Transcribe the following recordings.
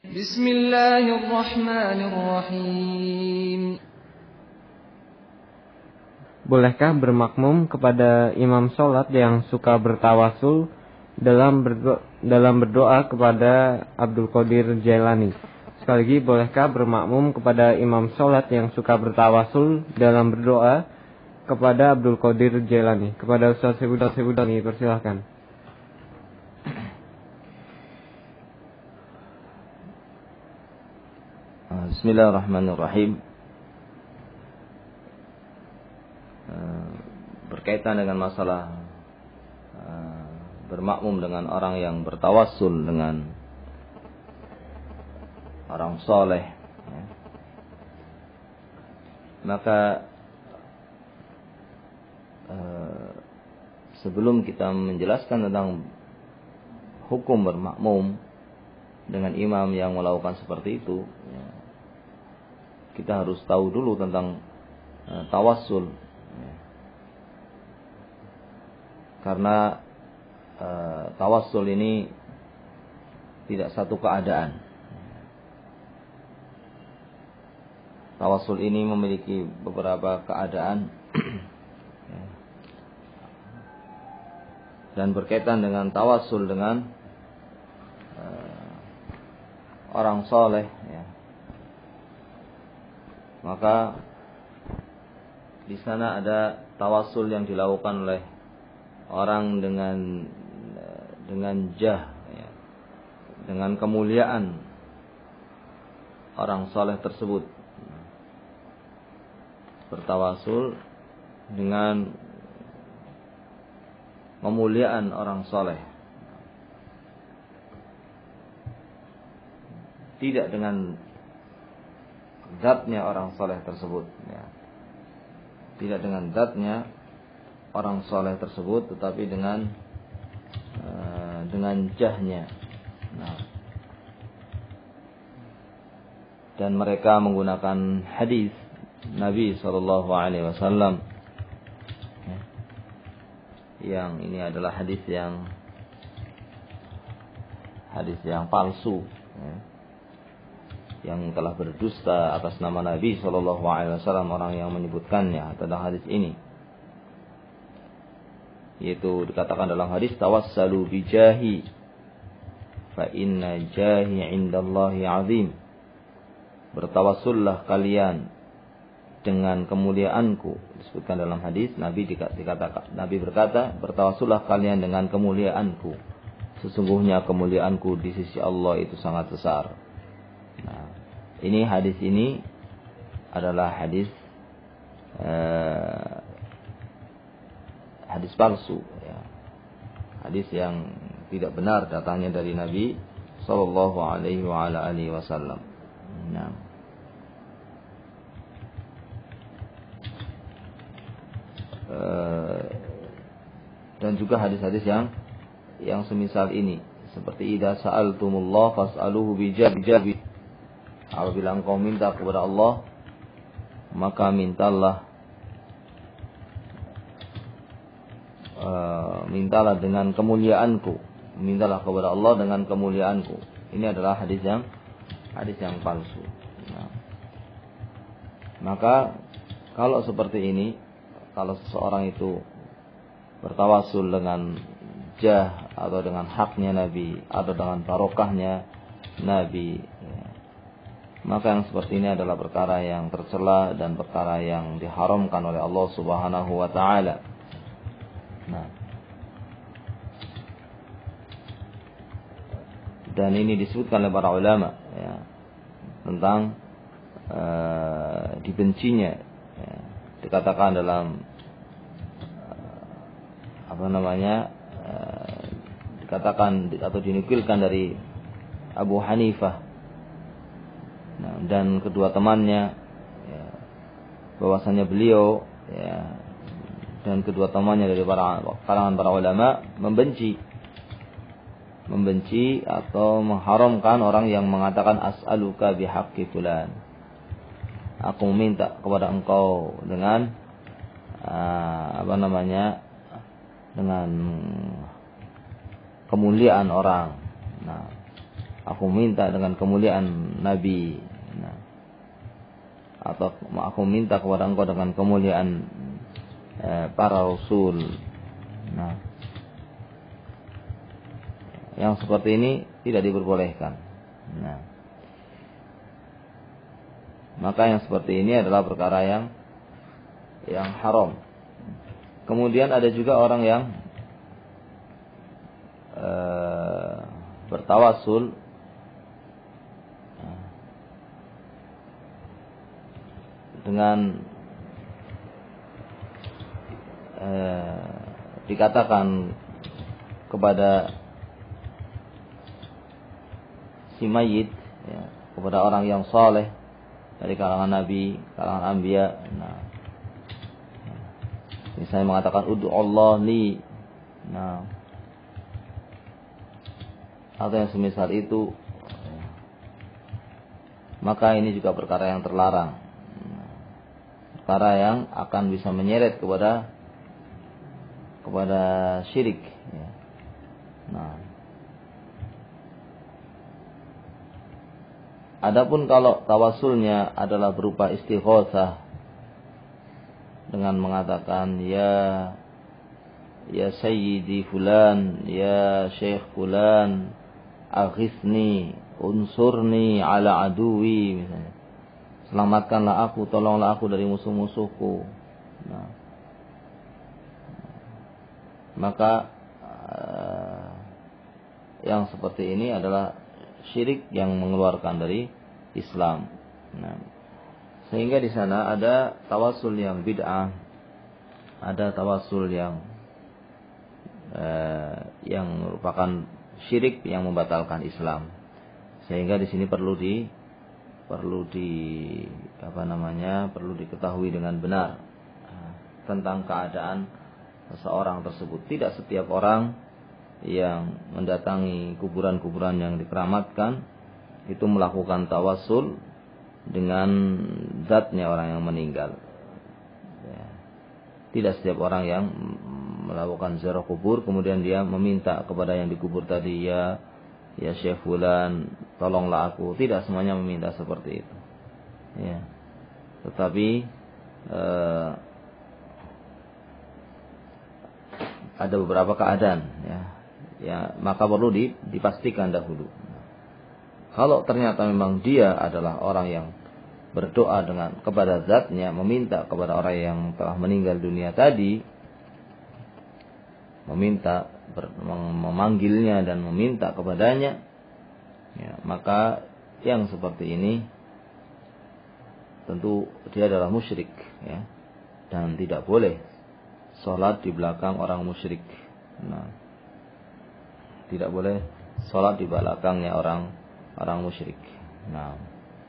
Bismillahirrahmanirrahim. Bolehkah bermakmum kepada imam sholat yang suka bertawasul dalam berdoa kepada Abdul Qadir Jailani? Sekali lagi, bolehkah bermakmum kepada imam sholat yang suka bertawasul dalam berdoa kepada Abdul Qadir Jailani? Kepada Ustaz Sebudani, persilahkan. Bismillahirrahmanirrahim. Berkaitan dengan masalah bermakmum dengan orang yang bertawassul dengan orang soleh, ya. Maka sebelum kita menjelaskan tentang hukum bermakmum dengan imam yang melakukan seperti itu, ya, kita harus tahu dulu tentang tawassul, ya. Karena tawassul ini tidak satu keadaan. Tawassul ini memiliki beberapa keadaan dan berkaitan dengan tawassul dengan orang soleh, ya. Maka di sana ada tawassul yang dilakukan oleh orang dengan jah, ya, dengan kemuliaan orang soleh tersebut. Bertawasul dengan kemuliaan orang soleh, tidak dengan zatnya orang soleh tersebut, ya. Tidak dengan zatnya orang soleh tersebut, tetapi dengan jahnya. Nah, dan mereka menggunakan hadis Nabi SAW, ya, yang ini adalah hadis yang palsu, ya, yang telah berdusta atas nama Nabi SAW, orang yang menyebutkannya tentang hadis ini, yaitu dikatakan dalam hadis, tawassalu bijahi fa inna jahi indallahi azim. Bertawassullah kalian dengan kemuliaanku. Disebutkan dalam hadis, Nabi berkata, bertawassullah kalian dengan kemuliaanku, sesungguhnya kemuliaanku di sisi Allah itu sangat besar. Nah, hadis ini adalah hadis palsu, ya. Hadis yang tidak benar datangnya dari Nabi sallallahu alaihi wasallam. Nah, dan juga hadis-hadis yang semisal ini, seperti idza sa'altumullah fas'aluhu bijabi. Apabila engkau minta kepada Allah, maka mintalah dengan kemuliaanku. Mintalah kepada Allah dengan kemuliaanku. Ini adalah hadis yang palsu. Nah, maka kalau seperti ini, kalau seseorang itu bertawasul dengan jah atau dengan haknya Nabi atau dengan barokahnya Nabi, ya, maka yang seperti ini adalah perkara yang tercela dan perkara yang diharamkan oleh Allah Subhanahu wa taala. Nah, dan ini disebutkan oleh para ulama, ya, tentang dibencinya, ya, dikatakan dalam dikatakan atau dinukilkan dari Abu Hanifah, nah, dan kedua temannya, ya, bahwasanya beliau, ya, dan kedua temannya dari kalangan para ulama membenci atau mengharamkan orang yang mengatakan as'aluka bihaqqi fulan. Aku meminta kepada engkau dengan dengan kemuliaan orang. Nah, aku minta dengan kemuliaan Nabi, nah, atau aku minta kepada engkau dengan kemuliaan para Rasul. Nah, yang seperti ini tidak diperbolehkan. Nah, maka yang seperti ini adalah perkara yang haram. Kemudian ada juga orang yang bertawasul dengan dikatakan kepada si mayit, ya, kepada orang yang saleh dari kalangan nabi, kalangan anbiya. Nah, misalnya mengatakan ud'u Allah li, nah, atau yang semisal itu, maka ini juga perkara yang terlarang, perkara yang akan bisa menyeret kepada syirik, ya. Nah, adapun kalau tawasulnya adalah berupa istighatsah dengan mengatakan ya sayyidi fulan, ya syekh fulan, aghithni, unsurni ala aduwi, misalnya, selamatkanlah aku, tolonglah aku dari musuh-musuhku. Nah, maka yang seperti ini adalah syirik yang mengeluarkan dari Islam. Nah, sehingga di sana ada tawasul yang bid'ah, ada tawasul yang merupakan syirik yang membatalkan Islam. Sehingga di sini perlu diketahui dengan benar tentang keadaan seseorang tersebut. Tidak setiap orang yang mendatangi kuburan-kuburan yang dikeramatkan itu melakukan tawasul dengan zatnya orang yang meninggal. Ya. Tidak setiap orang yang melakukan ziarah kubur kemudian dia meminta kepada yang dikubur tadi, ya Syekh fulan, tolonglah aku. Tidak semuanya meminta seperti itu. Ya. Tetapi ada beberapa keadaan, ya, maka perlu dipastikan dahulu. Kalau ternyata memang dia adalah orang yang berdoa kepada zatnya, meminta kepada orang yang telah meninggal dunia tadi, memanggilnya dan meminta kepadanya, ya, maka yang seperti ini tentu dia adalah musyrik, ya, dan tidak boleh sholat di belakang orang musyrik. Nah, tidak boleh sholat di belakangnya orang musyrik. Nah,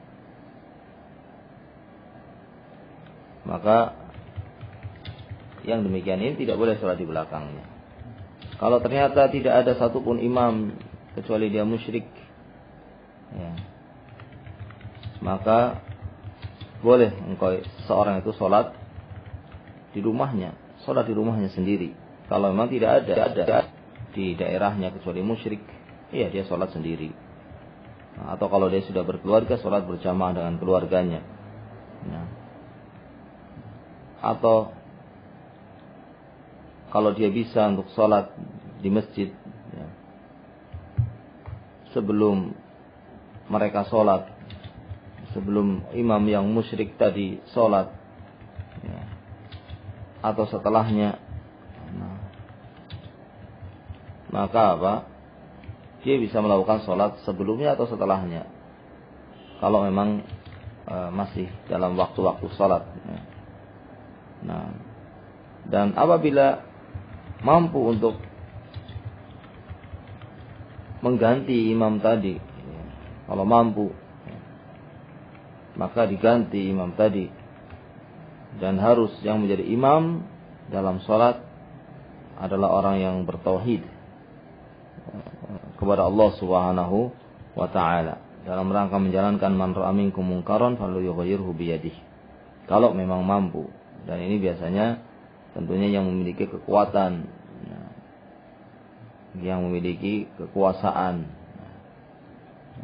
maka yang demikian ini tidak boleh sholat di belakangnya. Kalau ternyata tidak ada satupun imam kecuali dia musyrik, ya, maka boleh seorang itu sholat di rumahnya, sendiri. Kalau memang tidak ada di daerahnya kecuali musyrik, iya dia sholat sendiri. Nah, atau kalau dia sudah berkeluarga, sholat berjamaah dengan keluarganya. Nah, atau kalau dia bisa untuk sholat di masjid, ya, sebelum mereka sholat, sebelum imam yang musyrik tadi sholat, ya, atau setelahnya, nah, maka apa? Dia bisa melakukan sholat sebelumnya atau setelahnya. Kalau memang masih dalam waktu-waktu sholat. Ya. Nah, dan apabila mampu untuk mengganti imam tadi, ya, kalau mampu, ya, maka diganti imam tadi. Dan harus yang menjadi imam dalam sholat adalah orang yang bertauhid kepada Allah Subhanahu wa ta'ala dalam rangka menjalankan man ra'a minkum munkaran falyughayyirhu biyadihi, kalau memang mampu. Dan ini biasanya tentunya yang memiliki kekuatan, yang memiliki kekuasaan.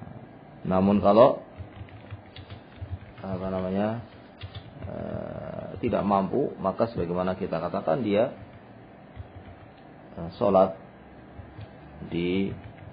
Namun kalau tidak mampu, maka sebagaimana kita katakan dia sholat di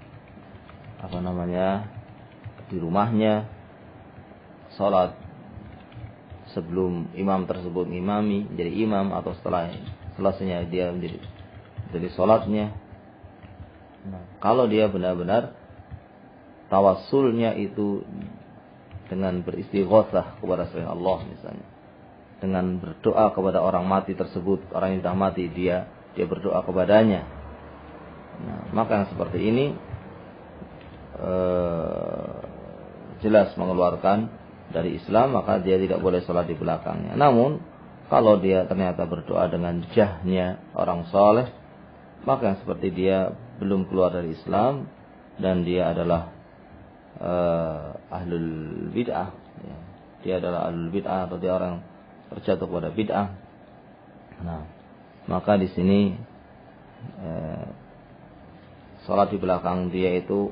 di rumahnya, sholat sebelum imam tersebut ngimami, menjadi imam, atau setelah selesainya dia menjadi sholatnya. Nah, kalau dia benar-benar tawassulnya itu dengan beristighotsah kepada selain Allah misalnya, dengan berdoa kepada orang mati tersebut, orang yang sudah mati, dia berdoa kepadanya. Nah, maka yang seperti ini jelas mengeluarkan dari Islam, maka dia tidak boleh sholat di belakangnya. Namun kalau dia ternyata berdoa dengan jahnya orang soleh, maka yang seperti dia belum keluar dari Islam dan dia adalah ahlul bid'ah, ya. Dia adalah ahlul bid'ah, atau dia orang terjatuh pada bid'ah. Nah, maka di sini sholat di belakang dia itu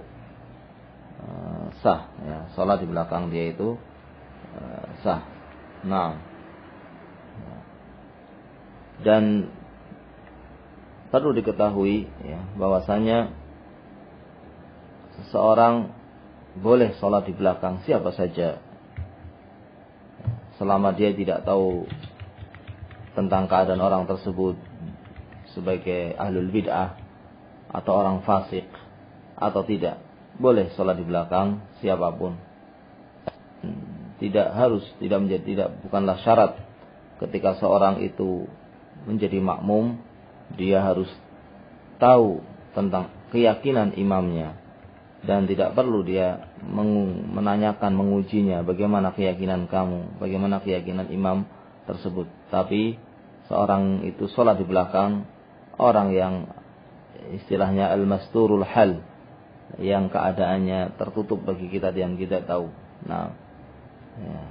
sah, ya. Sholat di belakang dia itu sah. Nah, dan perlu diketahui, ya, bahwasanya seseorang boleh sholat di belakang siapa saja selama dia tidak tahu tentang keadaan orang tersebut sebagai ahlul bid'ah atau orang fasik atau tidak. Boleh sholat di belakang siapapun. Bukanlah syarat ketika seorang itu menjadi makmum dia harus tahu tentang keyakinan imamnya, dan tidak perlu dia menanyakan, mengujinya, bagaimana keyakinan kamu, bagaimana keyakinan imam tersebut. Tapi seorang itu sholat di belakang orang yang istilahnya al-masturul hal, yang keadaannya tertutup bagi kita yang tidak tahu. Nah, ya.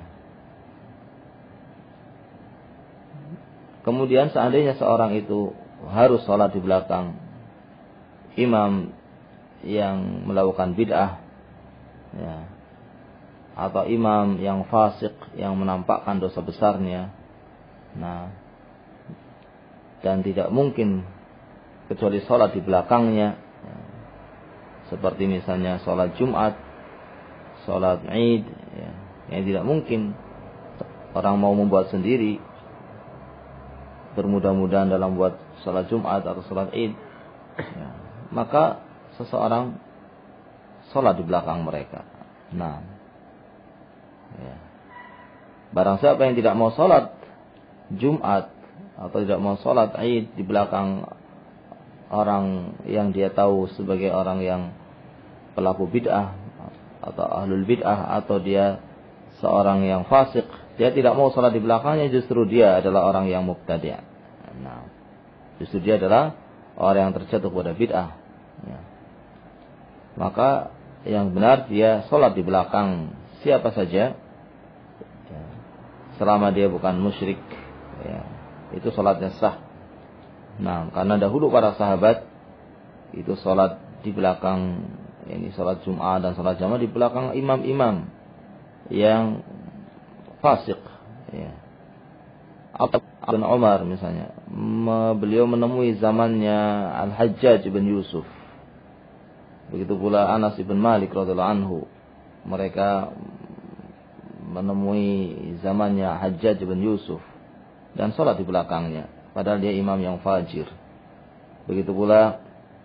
Kemudian seandainya seorang itu harus sholat di belakang imam yang melakukan bid'ah, ya, atau imam yang fasik yang menampakkan dosa besarnya, nah, dan tidak mungkin kecuali sholat di belakangnya, ya, seperti misalnya sholat Jumat, sholat Id, ya, yang tidak mungkin orang mau membuat sendiri, bermudah-mudahan dalam buat sholat Jumat atau sholat Id, ya, maka seseorang sholat di belakang mereka. Nah, ya. Barang siapa yang tidak mau sholat Jumat atau tidak mau sholat Id di belakang orang yang dia tahu sebagai orang yang pelaku bid'ah atau ahlul bid'ah, atau dia seorang yang fasik, dia tidak mau sholat di belakangnya, justru dia adalah orang yang mubtadi'. Nah, justru dia adalah orang yang terjatuh pada bid'ah, ya. Maka yang benar dia sholat di belakang siapa saja, ya, selama dia bukan musyrik, ya, itu sholatnya sah. Nah, karena dahulu para sahabat itu sholat di belakang, ini sholat Jum'ah dan sholat jamaah di belakang imam-imam yang fasik, ya. Ibn Umar misalnya, beliau menemui zamannya Al-Hajjaj bin Yusuf. Begitu pula Anas bin Malik radhiyallahu anhu, mereka menemui zamannya Hajjaj bin Yusuf dan sholat di belakangnya, padahal dia imam yang fajir. Begitu pula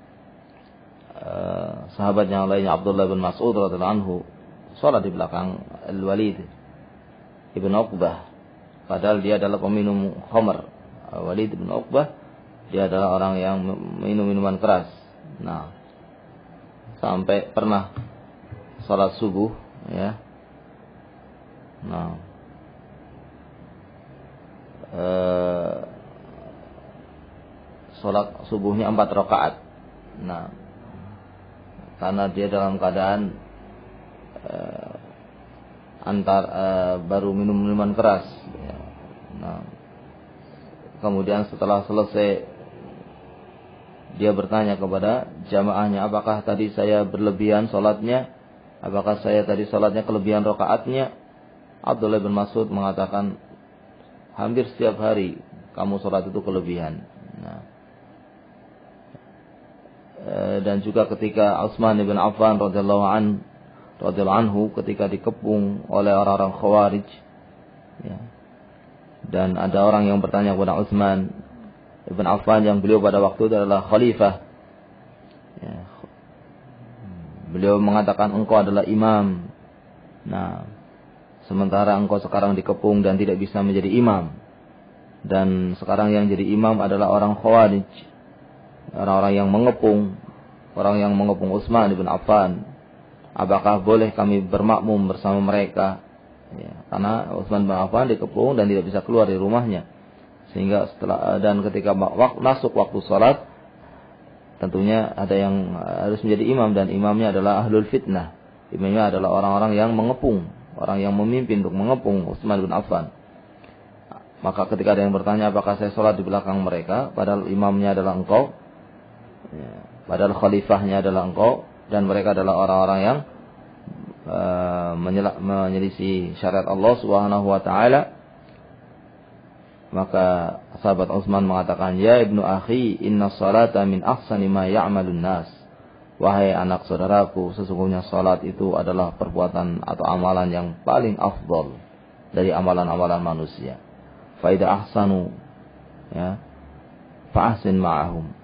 sahabat yang lainnya Abdullah bin Mas'ud radhiyallahu anhu, sholat di belakang Al-Walid ibn Uqbah, padahal dia adalah peminum khamr. Walid bin Uqbah, dia adalah orang yang minum minuman keras. Nah, sampai pernah sholat subuh, ya. Nah, sholat subuhnya 4 rakaat. Nah, karena dia dalam keadaan baru minum minuman keras, ya. Nah, kemudian setelah selesai dia bertanya kepada jamaahnya, apakah tadi saya berlebihan sholatnya apakah saya tadi salatnya kelebihan rakaatnya? Abdullah bin Mas'ud mengatakan, hampir setiap hari kamu salat itu kelebihan. Nah, dan juga ketika Utsman bin Affan radhiyallahu anhu ketika dikepung oleh orang-orang Khawarij, ya, dan ada orang yang bertanya kepada Utsman bin Affan yang beliau pada waktu itu adalah khalifah, ya, beliau mengatakan engkau adalah imam, nah sementara engkau sekarang dikepung dan tidak bisa menjadi imam, dan sekarang yang jadi imam adalah orang Khawarij, orang-orang yang mengepung Utsman bin Affan. Apakah boleh kami bermakmum bersama mereka? Ya, karena Utsman bin Affan dikepung dan tidak bisa keluar dari rumahnya. Sehingga dan ketika masuk waktu salat, tentunya ada yang harus menjadi imam, dan imamnya adalah ahlul fitnah. Imamnya adalah orang-orang yang mengepung, orang yang memimpin untuk mengepung Utsman bin Affan. Maka ketika ada yang bertanya, apakah saya salat di belakang mereka, padahal imamnya adalah engkau, ya, padahal khalifahnya adalah engkau, dan mereka adalah orang-orang yang menyelisih syariat Allah Subhanahu wa taala. Maka sahabat Utsman mengatakan, ya ibnu akhi, inna salata min ahsani ma ya'malun nas. Wahai anak saudaraku, sesungguhnya salat itu adalah perbuatan atau amalan yang paling afdal dari amalan-amalan manusia. Fa idza ahsanu, ya, fa ahsin ma'ahum.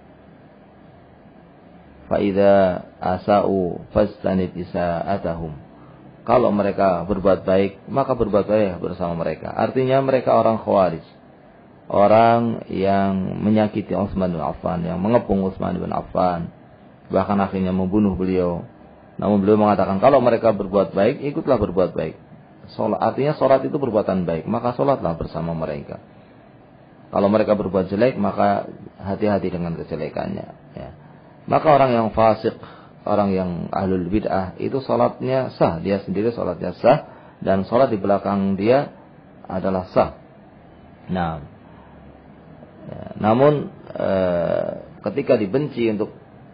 Fa'idha asa'u fastanib isa'atahum. Kalau mereka berbuat baik, maka berbuat baik bersama mereka. Artinya mereka orang Khawarij, orang yang menyakiti Utsman bin Affan, yang mengepung Utsman bin Affan, bahkan akhirnya membunuh beliau. Namun beliau mengatakan, kalau mereka berbuat baik, ikutlah berbuat baik. Artinya salat itu perbuatan baik, maka salatlah bersama mereka. Kalau mereka berbuat jelek, maka hati-hati dengan kejelekannya, ya. Maka orang yang fasik, orang yang ahlul bid'ah, itu salatnya sah. Dia sendiri salatnya sah, dan salat di belakang dia adalah sah. Nah, ya, namun ketika dibenci untuk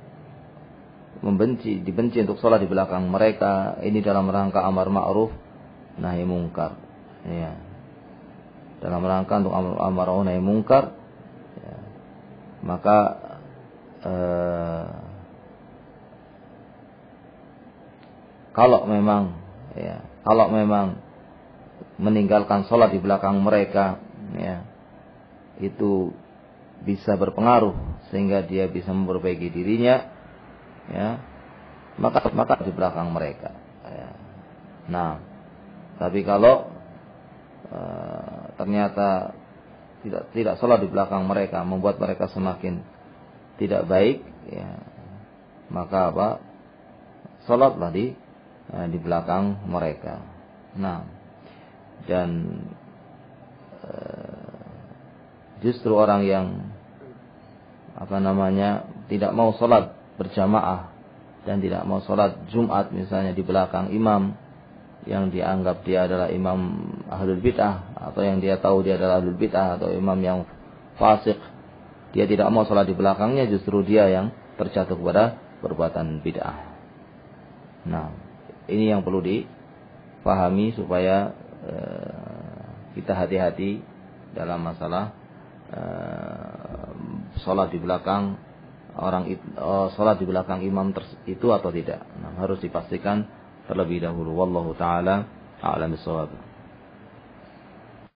salat di belakang mereka, ini dalam rangka amar ma'ruf nahi mungkar, ya. Dalam rangka untuk amar ma'ruf nahi mungkar, ya. Maka kalau memang meninggalkan sholat di belakang mereka, ya, itu bisa berpengaruh sehingga dia bisa memperbaiki dirinya, ya, maka di belakang mereka, ya. Nah, tapi kalau ternyata tidak sholat di belakang mereka membuat mereka semakin tidak baik, ya, maka salatlah di belakang mereka. Nah, dan justru orang yang tidak mau salat berjamaah dan tidak mau salat Jumat misalnya di belakang imam yang dianggap dia adalah imam ahlul bid'ah, atau yang dia tahu dia adalah ahlul bid'ah atau imam yang fasik, dia tidak mau salat di belakangnya, justru dia yang terjatuh kepada perbuatan bid'ah. Nah, ini yang perlu dipahami supaya kita hati-hati dalam masalah salat di belakang salat di belakang imam itu atau tidak. Nah, harus dipastikan terlebih dahulu. Wallahu taala a'lam bissawab.